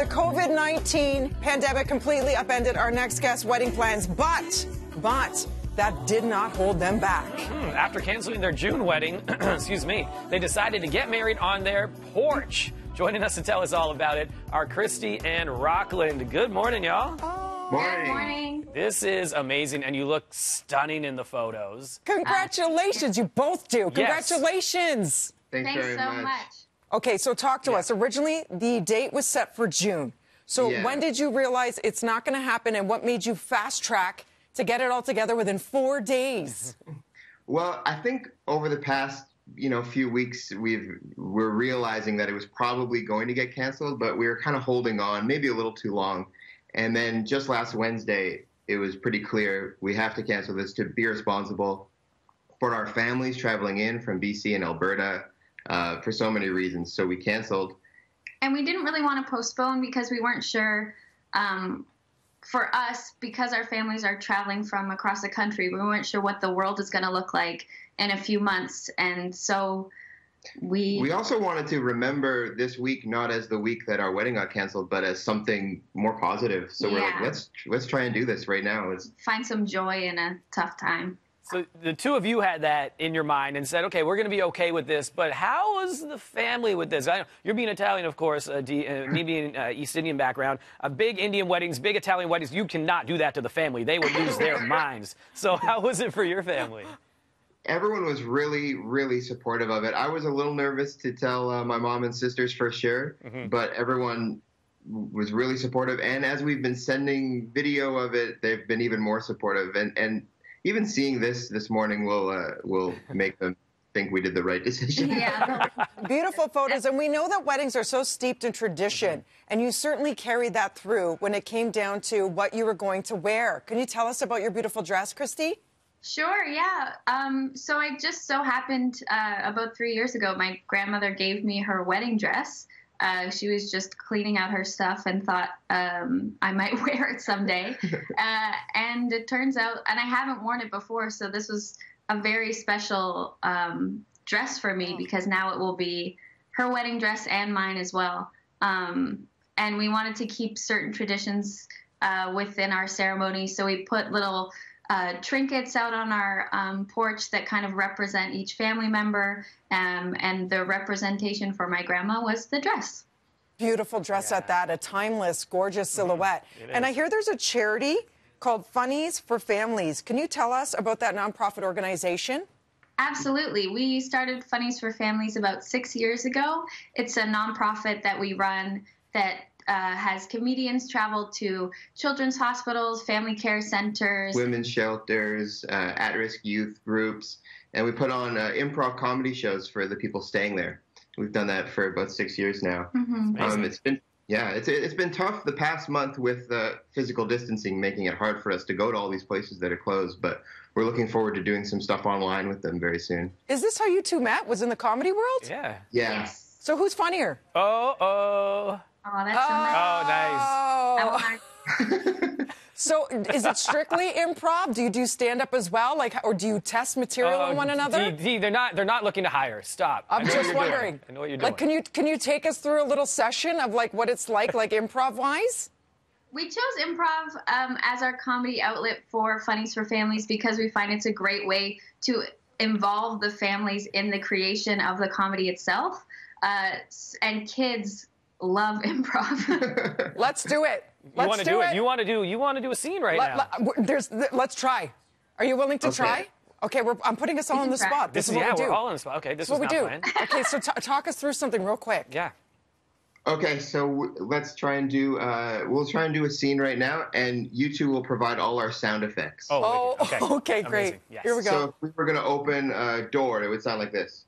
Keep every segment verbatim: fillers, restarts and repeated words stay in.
The COVID nineteen pandemic completely upended our next guest's wedding plans, but, but, that did not hold them back. Mm, after canceling their June wedding, excuse me, they decided to get married on their porch. Joining us to tell us all about it are Christy and Rockland. Good morning, y'all. Oh. Morning. Good morning. This is amazing, and you look stunning in the photos. Congratulations, uh, you both do. Yes. Congratulations. Thanks, Thanks very so much. much. Okay, so talk to Yeah. us. Originally, the date was set for June. So Yeah. when did you realize it's not going to happen, and what made you fast track to get it all together within four days? Well, I think over the past, you know, few weeks, we've we're realizing that it was probably going to get canceled, but we were kind of holding on, maybe a little too long. And then just last Wednesday, it was pretty clear we have to cancel this to be responsible for our families traveling in from B C and Alberta uh, for so many reasons. So we canceled. And we didn't really want to postpone because we weren't sure, um, for us, because our families are traveling from across the country, we weren't sure what the world is going to look like in a few months. And so we... We also wanted to remember this week not as the week that our wedding got canceled, but as something more positive. So we're like, Yeah. let's let's try and do this right now. It's find some joy in a tough time. So the two of you had that in your mind and said, okay, we're going to be okay with this, but how was the family with this? I know you're being Italian, of course, uh, D, uh, me being uh, East Indian background. Uh, big Indian weddings, big Italian weddings, you cannot do that to the family. They would lose their minds. So how was it for your family? Everyone was really, really supportive of it. I was a little nervous to tell uh, my mom and sisters for sure, mm-hmm. but everyone was really supportive. And as we've been sending video of it, they've been even more supportive. And, and even seeing this this morning will uh, will make them think we did the right decision. Yeah. Beautiful photos, and we know that weddings are so steeped in tradition, mm-hmm. and you certainly carried that through when it came down to what you were going to wear. Can you tell us about your beautiful dress, Christy? Sure, yeah. Um, so I just so happened uh, about three years ago, my grandmother gave me her wedding dress. Uh, she was just cleaning out her stuff and thought um, I might wear it someday. uh, and it turns out, and I haven't worn it before, so this was a very special um, dress for me because now it will be her wedding dress and mine as well. Um, and we wanted to keep certain traditions uh, within our ceremony, so we put little Uh, trinkets out on our um, porch that kind of represent each family member, um, and the representation for my grandma was the dress. Beautiful dress Yeah. at that, a timeless, gorgeous silhouette. Mm-hmm. And I hear there's a charity called Funnies for Families. Can you tell us about that nonprofit organization? Absolutely. We started Funnies for Families about six years ago. It's a nonprofit that we run that Uh, has comedians travel to children's hospitals, family care centers, women's shelters, uh, at-risk youth groups, and we put on uh, improv comedy shows for the people staying there. We've done that for about six years now. Mm-hmm. Um, it's been yeah, it's it's been tough the past month with uh, physical distancing, making it hard for us to go to all these places that are closed. But we're looking forward to doing some stuff online with them very soon. Is this how you two met? Was in the comedy world? Yeah. Yeah. Yes. So who's funnier? Oh, oh. Oh, that's so nice. Oh, nice. I Oh. want So is it strictly improv? Do you do stand-up as well? Like, or do you test material Oh, on one another? D, D, they're not. They're not looking to hire. Stop. I I'm know what just you're doing. wondering. I know what you're doing. Like, can you can you take us through a little session of like what it's like, like improv-wise? We chose improv um, as our comedy outlet for Funnies for Families because we find it's a great way to involve the families in the creation of the comedy itself. Uh, and kids love improv. Let's do it. You Let's want to do, do it. it. You want to do. You want to do a scene right Let, now. let- w- there's, th- let's try. Are you willing to Okay. try? Okay, we're, I'm putting us all on can the try. spot. This, This is is what yeah. we do. We're all on the spot. Okay, this This is was what we not do. planned. Okay, so t- talk us through something real quick. Yeah. Okay, so w- let's try and do. Uh, we'll try and do a scene right now, and you two will provide all our sound effects. Oh. Oh, wicked. Okay. okay, great. Amazing. Yes. Here we go. So if we were going to open a door, it would sound like this.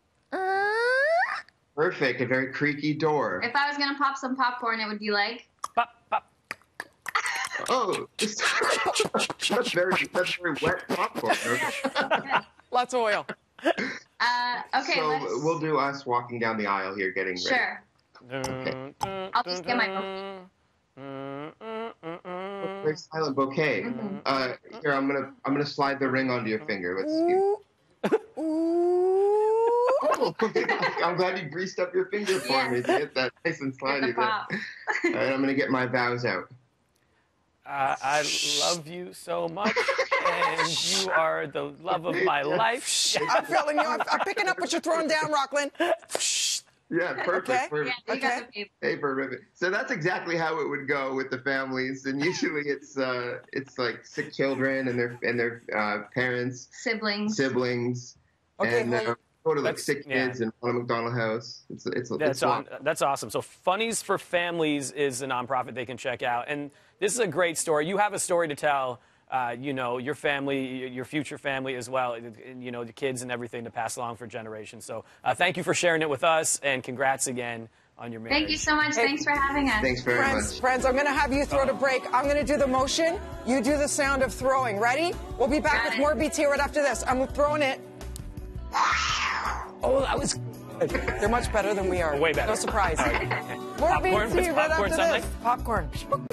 Perfect, a very creaky door. If I was going to pop some popcorn, it would be like... Pop, pop. Oh, that's very that's very wet popcorn. Lots of oil. Uh, okay, so let's... we'll do us walking down the aisle here, getting ready. Sure. Okay. I'll just get my bouquet. Very silent bouquet. Mm-hmm. Uh, here, I'm gonna I'm gonna slide the ring onto your finger. Let's see. Ooh. Ooh. cool. I'm glad you greased up your finger for Yes. me to get that nice and Get the slidey pop. there. All right, I'm going to get my vows out. Uh, I love you so much, and you are the love of my life. I'm feeling you. I'm, I'm picking up what you're throwing down, Rockland. Yeah, perfect. Okay. perfect. Yeah, you got Okay. the paper. Paper ribbon. So that's exactly how it would go with the families, and usually it's uh, it's like sick children and their and their uh, parents, Siblings. siblings, Okay, and hold- uh, go to like That's- sick yeah. kids in Ronald McDonald House. It's it's That's it's long. on, that's awesome. So Funnies for Families is a nonprofit they can check out, and this is a great story. You have a story to tell. Uh, you know, your family, your future family as well. and, You know, the kids and everything to pass along for generations. So uh, thank you for sharing it with us, and congrats again on your marriage. Thank you so much. Hey, Thanks for having us. Thanks very Friends, much. friends, I'm going to have you throw to break. I'm going to do the motion. You do the sound of throwing. Ready? We'll be back Got with it. more B T right after this. I'm throwing it. Oh, that was good. They're much better than we are. Way better. No surprise. More Popcorn? B T What's right popcorn after sound this. Popcorn.